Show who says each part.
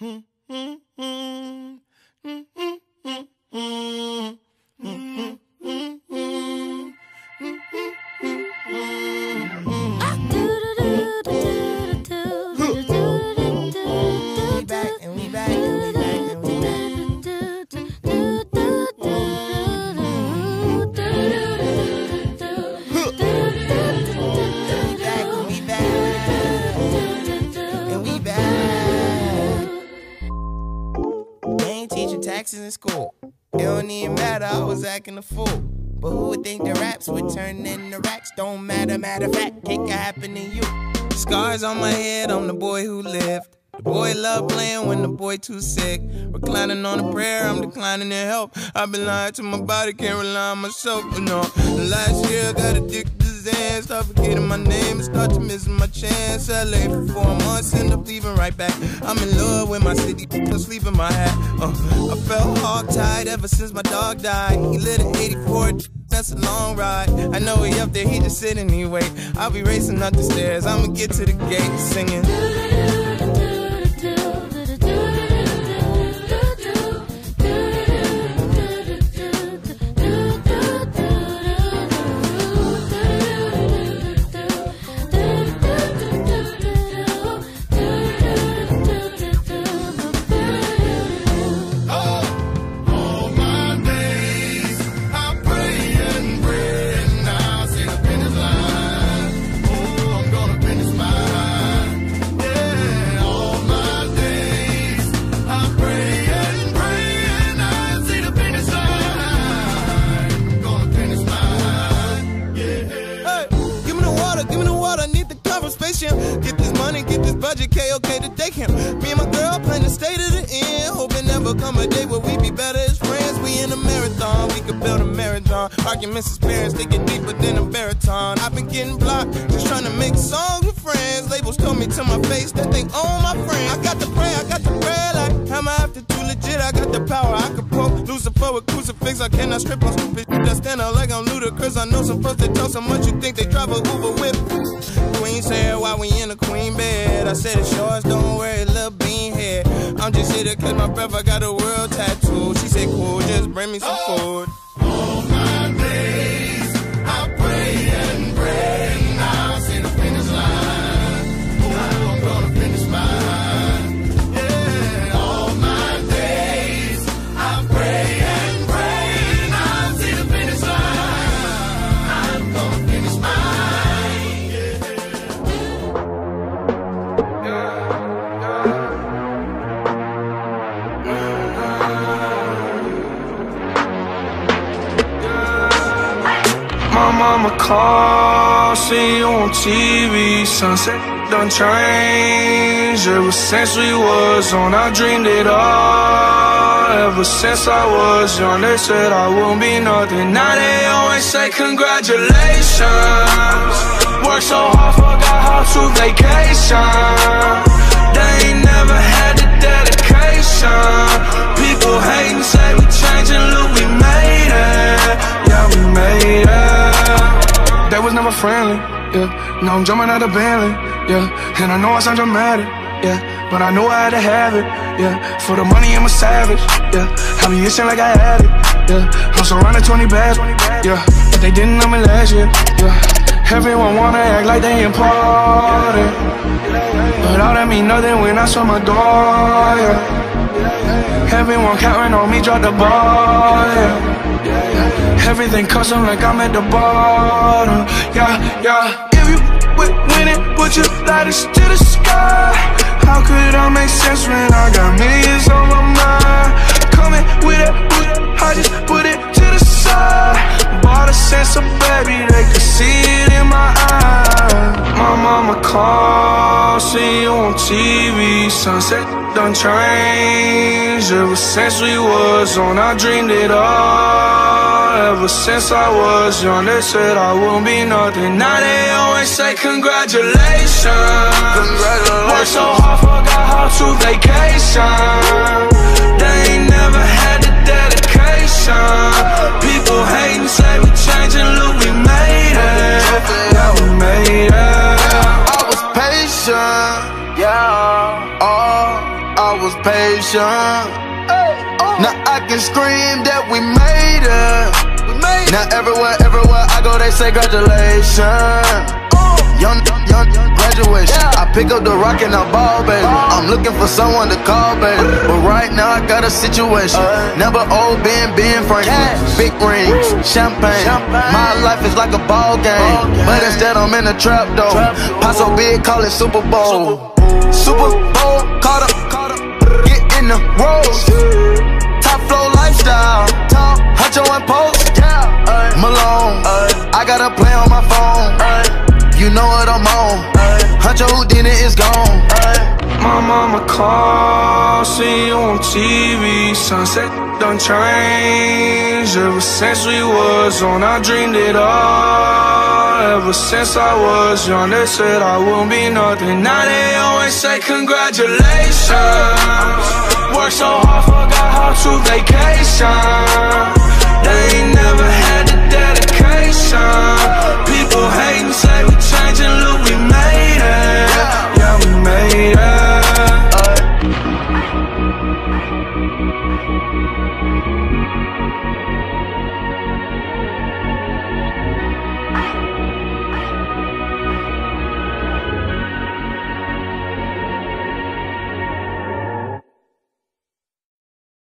Speaker 1: Taxes in school, it don't even matter, I was acting a fool. But who would think the raps would turn into racks? Don't matter, matter of fact, it could happen to you. Scars on my head, I'm the boy who lived. The boy love playing when the boy too sick. Reclining on a prayer, I'm declining to help. I've been lying to my body, can't rely on myself. But no, last year I got addicted to Zan. Start forgetting my name and start to missing my chance. LA for 4 months, end up leaving right back. I'm in love with my city, sleep in my hat. I felt hog-tied ever since my dog died. He lit an 84, that's a long ride. I know he up there, he just sitting anyway. I'll be racing up the stairs, I'ma get to the gate singing. Get this money, get this budget, K.O.K. to take him. Me and my girl plan to stay to the end. Hoping never come a day where we be better as friends. We in a marathon, we could build a marathon. Arguments as parents, they get deeper than a baritone. I've been getting blocked, just trying to make songs with friends. Labels told me to my face that they own my friend. I got to pray like, am I after too legit? I got the power, I could poke Lucifer with crucifix. I cannot strip on stupid shit. I stand out like I'm ludicrous. I know some folks that talk so much you think they drive a Uber whip. Queen said while we in a queen bed. I said it's yours, don't worry, little bean head. I'm just here to catch my breath, I got a world tattoo. She said cool, just bring me some food.
Speaker 2: All my days, I pray and pray, and I'll see the finish line. I'm gonna finish mine. Yeah, all my days, I pray and pray, and I'll see the finish line. I'm gonna finish mine.
Speaker 3: My mama called, see you on TV. Sunset done changed. Ever since we was on, I dreamed it all. Ever since I was young, they said I wouldn't be nothing. Now they always say congratulations. Worked so hard, forgot how to vacation. They ain't never had the dedication. People hating, say we changing, look, we made it. Yeah, we made it. They was never friendly, yeah. Now I'm jumping out of Bentley, yeah. And I know I sound dramatic, yeah. But I know I had to have it, yeah. For the money, I'm a savage, yeah. I be itching like I had it, yeah. I'm surrounded 20 bags, yeah. But they didn't know me last year, yeah. Everyone wanna act like they important, but all that mean nothing when I saw my door, yeah. Everyone counting on me, drop the ball, yeah. Everything custom like I'm at the bottom, yeah, yeah. If you winning, put your lighters to the sky. How could I make sense when I got millions on my mind? Coming with it, I just put it to the side. Bought a sense of baby, they could see it in my eyes. My mama called, see you on TV. Sunset done changed. Ever since we was on, I dreamed it all. Ever since I was young, they said I wouldn't be nothing. Now they always say congratulations. Worked so hard, forgot how to vacation. They ain't never had the dedication. People hating, say we changing, look, we made it. Yeah, we made it.
Speaker 2: I was patient, yeah. Oh, I
Speaker 3: I was patient. Now I can scream that we made it. Now everywhere I go, they say congratulations. Young graduation. I pick up the rock and I ball, baby. I'm looking for someone to call, baby. But right now I got a situation. Never old Ben Franklin. Big rings, champagne. My life is like a ball game, but instead I'm in a trap though. Pot so big, call it Super Bowl. Super Bowl, caught up, get in the rolls. Top flow lifestyle, Huncho and Post, Malone. I got a play on my phone. You know what I'm on. Huncho Houdini is gone.
Speaker 4: My mama called, see you on TV. Sunset done changed. Ever since we was on, I dreamed it all. Ever since I was young, they said I wouldn't be nothing. Now they always say congratulations. Worked so hard, forgot how to vacation. They ain't never had the dedication. People hating, say we changing, look, we made it. Yeah, we made it.